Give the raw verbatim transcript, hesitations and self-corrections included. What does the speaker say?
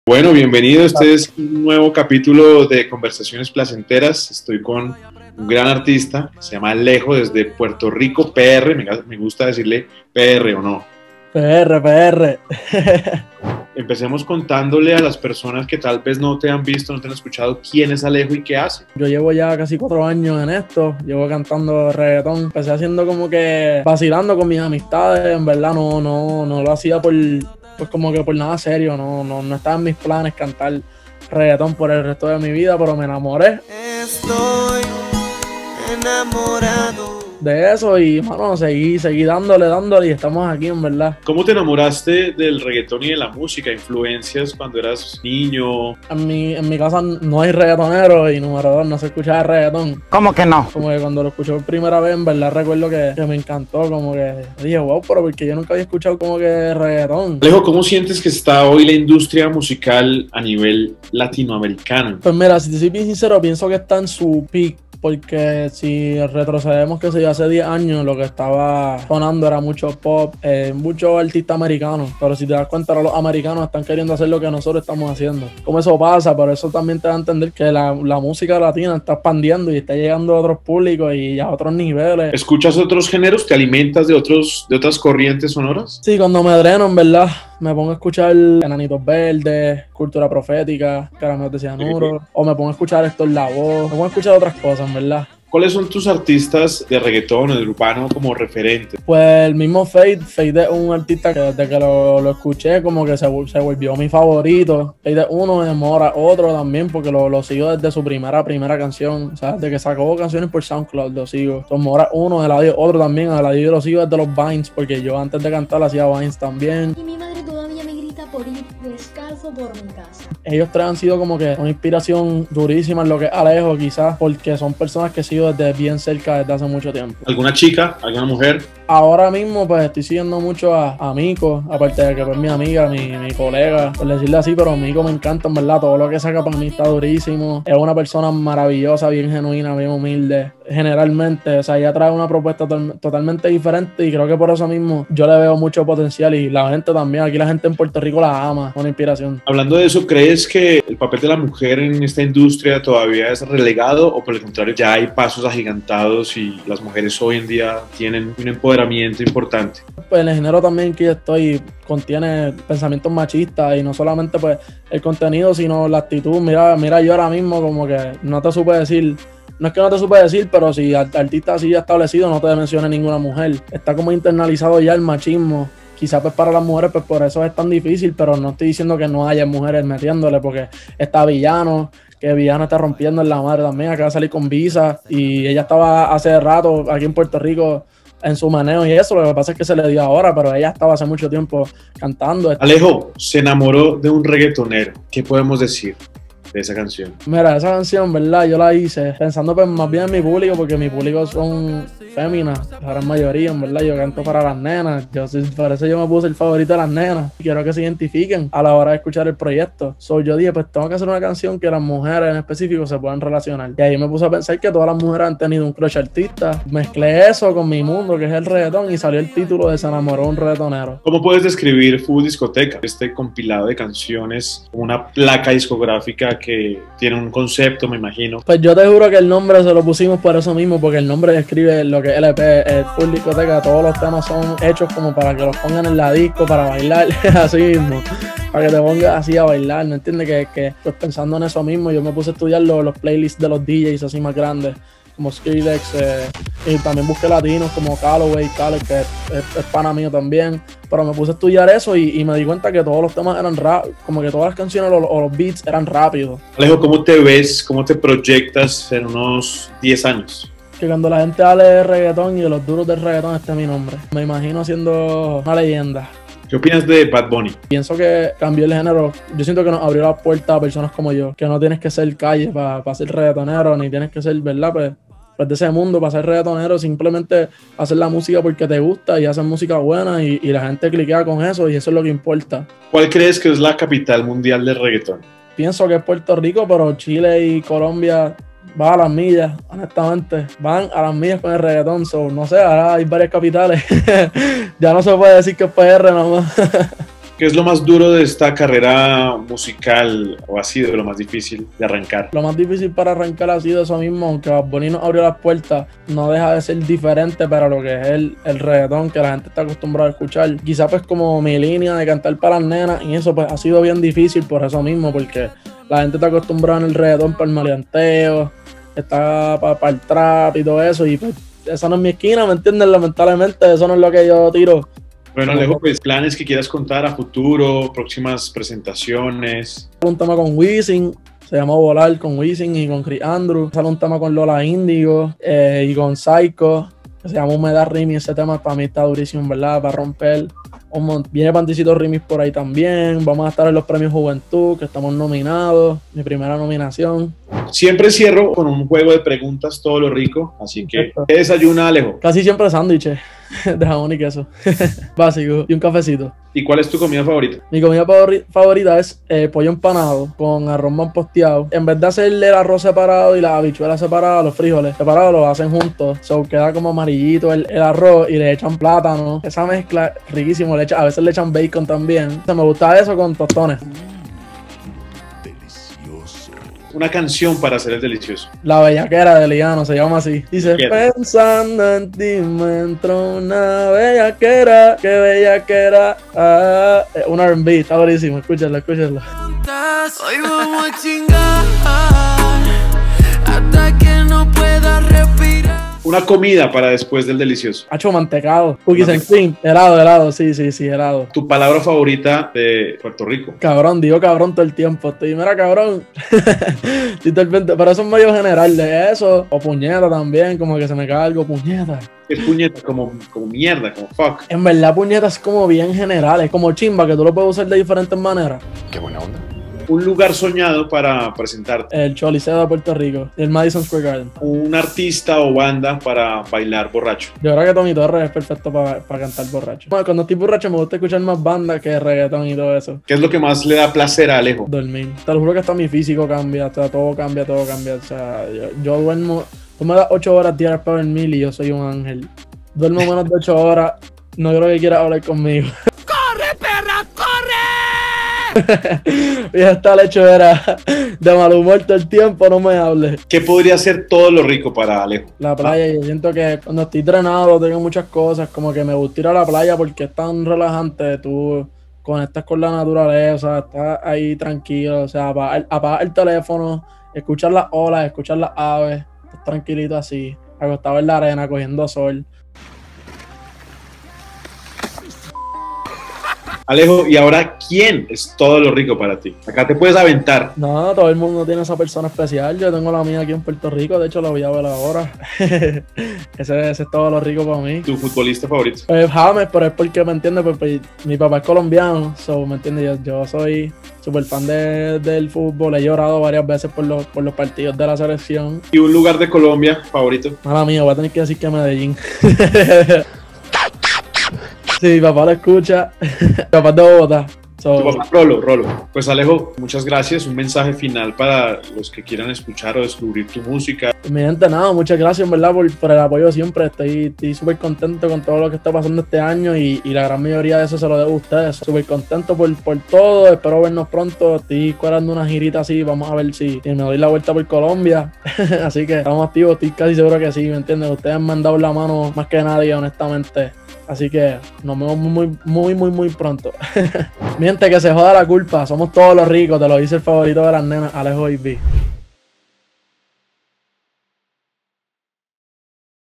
Bueno, bienvenido. Este es un nuevo capítulo de Conversaciones Placenteras. Estoy con un gran artista, se llama Alejo, desde Puerto Rico, P R. Me, me gusta decirle P R o no. P R, P R. Empecemos contándole a las personas que tal vez no te han visto, no te han escuchado, quién es Alejo y qué hace. Yo llevo ya casi cuatro años en esto, llevo cantando reggaetón. Empecé haciendo como que vacilando con mis amistades, en verdad no, no, no lo hacía por, pues como que por nada serio, no, no, no estaba en mis planes cantar reggaetón por el resto de mi vida, pero me enamoré. Estoy enamorado De eso y, mano, seguí, seguí dándole, dándole y estamos aquí, en verdad. ¿Cómo te enamoraste del reggaetón y de la música? ¿Influencias cuando eras niño? En mi, en mi casa no hay reggaetonero y número dos, no se escuchaba reggaetón. ¿Cómo que no? Como que cuando lo escuché por primera vez, en verdad recuerdo que, que me encantó, como que dije, wow, pero porque yo nunca había escuchado como que reggaetón. Alejo, ¿cómo sientes que está hoy la industria musical a nivel latinoamericano? Pues mira, si te soy bien sincero, pienso que está en su peak. Porque si retrocedemos, que sé yo, hace diez años lo que estaba sonando era mucho pop, eh, muchos artistas americanos. Pero si te das cuenta, ahora los americanos están queriendo hacer lo que nosotros estamos haciendo. Como eso pasa, pero eso también te da a entender que la, la música latina está expandiendo y está llegando a otros públicos y a otros niveles. ¿Escuchas otros géneros? ¿Te alimentas de, otros, de otras corrientes sonoras? Sí, cuando me dreno, en verdad, me pongo a escuchar Enanitos Verdes, Cultura Profética, Caramelos de Cianuro, sí. O me pongo a escuchar Héctor Lavoe, me pongo a escuchar otras cosas, ¿verdad? ¿Cuáles son tus artistas de reggaetón o de urbano como referentes? Pues el mismo Fade, Fade es un artista que desde que lo, lo escuché como que se, se volvió mi favorito. Fade es uno, de Mora otro también, porque lo, lo sigo desde su primera primera canción, o sea, desde que sacó canciones por SoundCloud lo sigo. Entonces Mora uno, Eladio otro también, Eladio yo lo sigo desde los Vines, porque yo antes de cantar hacía Vines también. Y mi madre todavía me grita por ir descalzo por mi casa. Ellos tres han sido como que una inspiración durísima en lo que es Alejo, quizás, porque son personas que sigo desde bien cerca desde hace mucho tiempo. ¿Alguna chica? ¿Alguna mujer? Ahora mismo pues estoy siguiendo mucho a, a Mico, aparte de que pues mi amiga, mi, mi colega, por decirle así, pero Mico me encanta, en verdad, todo lo que saca para mí está durísimo. Es una persona maravillosa, bien genuina, bien humilde, generalmente, o sea, ella trae una propuesta to totalmente diferente y creo que por eso mismo yo le veo mucho potencial y la gente también, aquí la gente en Puerto Rico la ama, una inspiración. Hablando de eso, ¿crees que el papel de la mujer en esta industria todavía es relegado o por el contrario ya hay pasos agigantados y las mujeres hoy en día tienen un empoderamiento importante? Pues el género también que yo estoy contiene pensamientos machistas y no solamente pues el contenido, sino la actitud. Mira, mira yo ahora mismo como que no te supe decir, no es que no te supe decir, pero si artista así ya establecido no te menciona ninguna mujer. Está como internalizado ya el machismo. Quizás pues para las mujeres pues por eso es tan difícil, pero no estoy diciendo que no haya mujeres metiéndole, porque está Villano, que Villano está rompiendo en la madre también, acaba de salir con Visa y ella estaba hace rato aquí en Puerto Rico en su manejo y eso, lo que pasa es que se le dio ahora, pero ella estaba hace mucho tiempo cantando. Alejo se enamoró de un reggaetonero, ¿qué podemos decir de esa canción? Mira, esa canción, ¿verdad? Yo la hice pensando pues más bien en mi público, porque mi público son féminas, la gran mayoría, en verdad. Yo canto para las nenas, yo, por eso yo me puse el favorito de las nenas. Quiero que se identifiquen a la hora de escuchar el proyecto. So, yo dije, pues tengo que hacer una canción que las mujeres en específico se puedan relacionar. Y ahí me puse a pensar que todas las mujeres han tenido un crush artista. Mezclé eso con mi mundo, que es el reggaetón, y salió el título de Se enamoró un reggaetonero. ¿Cómo puedes describir Full Discoteca? Este compilado de canciones, una placa discográfica que tiene un concepto, me imagino. Pues yo te juro que el nombre se lo pusimos por eso mismo, porque el nombre describe lo que es L P, es Full Discoteca. Todos los temas son hechos como para que los pongan en la disco, para bailar, así mismo, para que te pongas así a bailar, ¿no entiendes? Que, que pues pensando en eso mismo, yo me puse a estudiar los, los playlists de los D Js así más grandes, como Skrillex, eh, y también busqué latinos como Calloway, Khaled, que es, es, es pana mío también, pero me puse a estudiar eso y, y me di cuenta que todos los temas eran rap, como que todas las canciones o, o los beats eran rápidos. Alejo, ¿cómo te ves, cómo te proyectas en unos diez años? Que cuando la gente hable de reggaetón y de los duros del reggaetón esté mi nombre. Me imagino siendo una leyenda. ¿Qué opinas de Bad Bunny? Pienso que cambió el género. Yo siento que nos abrió la puerta a personas como yo, que no tienes que ser calle para pa ser reggaetonero, ni tienes que ser, ¿verdad? Pues, pues de ese mundo, para ser reggaetonero, simplemente hacer la música porque te gusta y hacer música buena y, y la gente cliquea con eso y eso es lo que importa. ¿Cuál crees que es la capital mundial del reggaetón? Pienso que es Puerto Rico, pero Chile y Colombia van a las millas, honestamente. Van a las millas con el reggaetón. So, no sé, ahora hay varias capitales. Ya no se puede decir que es P R nomás. ¿Qué es lo más duro de esta carrera musical o ha sido lo más difícil de arrancar? Lo más difícil para arrancar ha sido eso mismo, aunque Bad Bunny nos abrió las puertas, no deja de ser diferente para lo que es el, el reggaetón que la gente está acostumbrada a escuchar. Quizá pues como mi línea de cantar para las nenas y eso pues ha sido bien difícil por eso mismo, porque la gente está acostumbrada en el reggaetón para el maleanteo, está para, para el trap y todo eso, y pues esa no es mi esquina, ¿me entiendes? Lamentablemente eso no es lo que yo tiro. Bueno, Alejo, pues planes que quieras contar a futuro, próximas presentaciones. Un tema con Wisin, se llama Volar con Wisin y con Chris Andrew. Sale un tema con Lola Índigo eh, y con Psycho, que se llama Humedad Remix. Ese tema para mí está durísimo, ¿verdad? Para romper. Un Viene Panticito Remix por ahí también. Vamos a estar en los premios Juventud, que estamos nominados. Mi primera nominación. Siempre cierro con un juego de preguntas todo lo rico, así que ¿qué desayuna, Alejo? Casi siempre sándwiches de jamón y queso, básico, y un cafecito. ¿Y cuál es tu comida favorita? Mi comida favorita es eh, pollo empanado con arroz manposteado. En vez de hacerle el arroz separado y las habichuelas separadas, los frijoles separados los hacen juntos. So queda como amarillito el, el arroz y le echan plátano. Esa mezcla riquísimo, le echa, a veces le echan bacon también. O sea, me gusta eso con tostones. Una canción para hacer el delicioso. La bellaquera de Liano, se llama así. Dice, Quiero. Pensando en ti me entró una bellaquera, qué bellaquera. Ah, un R and B, está buenísimo, escúchalo, escúchalo. Hoy vamos a chingar hasta que no pueda respirar. Una comida para después del delicioso. Hacho mantecado, cookies and cream, helado, helado, sí, sí, sí, helado. ¿Tu palabra favorita de Puerto Rico? Cabrón, digo cabrón todo el tiempo. Estoy, mira, cabrón. Pero eso es medio general de eso. O puñeta también, como que se me cae algo, puñeta. Es puñeta, como, como mierda, como fuck. En verdad, puñeta es como bien general, es como chimba, que tú lo puedes usar de diferentes maneras. Qué buena onda. Un lugar soñado para presentarte. El Choliseo de Puerto Rico, el Madison Square Garden. Un artista o banda para bailar borracho. Yo creo que Tommy Torres es perfecto para pa cantar borracho. Bueno, cuando estoy borracho me gusta escuchar más bandas que reggaetón y todo eso. ¿Qué es lo que más le da placer a Alejo? Dormir. Te lo juro que hasta mi físico cambia, o sea, todo cambia, todo cambia. O sea, yo, yo duermo, tú me das ocho horas diarias para dormir y yo soy un ángel. Duermo menos de ocho horas, no creo que quieras hablar conmigo. ¡Corre, perra, corre! Y hasta el hecho era de mal humor todo el tiempo, no me hables. ¿Qué podría ser todo lo rico para Alejo? La playa, yo siento que cuando estoy drenado tengo muchas cosas, como que me gusta ir a la playa porque es tan relajante, tú conectas con la naturaleza, estás ahí tranquilo, o sea, apagar, apagar el teléfono, escuchar las olas, escuchar las aves, estás tranquilito así, acostado en la arena, cogiendo sol. Alejo, ¿y ahora quién es todo lo rico para ti? Acá te puedes aventar. No, todo el mundo tiene esa persona especial. Yo tengo la mía aquí en Puerto Rico, de hecho la voy a ver ahora. ese, ese es todo lo rico para mí. ¿Tu futbolista favorito? Pues James, pero es porque, ¿me entiendes? Pues, pues, mi papá es colombiano, so, ¿me entiendes? Yo, yo soy súper fan de, del fútbol, he llorado varias veces por los, por los partidos de la selección. ¿Y un lugar de Colombia favorito? Mala mía, voy a tener que decir que Medellín. Sí, mi papá lo escucha. Mi papá es de Bogotá. So, Tu papá, Rolo, Rolo. Pues Alejo, muchas gracias. Un mensaje final para los que quieran escuchar o descubrir tu música. Mi gente, nada, muchas gracias, en verdad, por, por el apoyo siempre. Estoy súper contento con todo lo que está pasando este año y, y la gran mayoría de eso se lo debo a ustedes. Súper contento por, por todo. Espero vernos pronto. Estoy cuadrando una girita así. Vamos a ver si, si me doy la vuelta por Colombia. Así que estamos activos. Estoy casi seguro que sí, ¿me entiendes? Ustedes me han dado la mano más que nadie, honestamente. Así que nos vemos muy, muy, muy, muy pronto. Mi gente, que se joda la culpa. Somos todos los ricos. Te lo dice el favorito de las nenas, Alejo I B.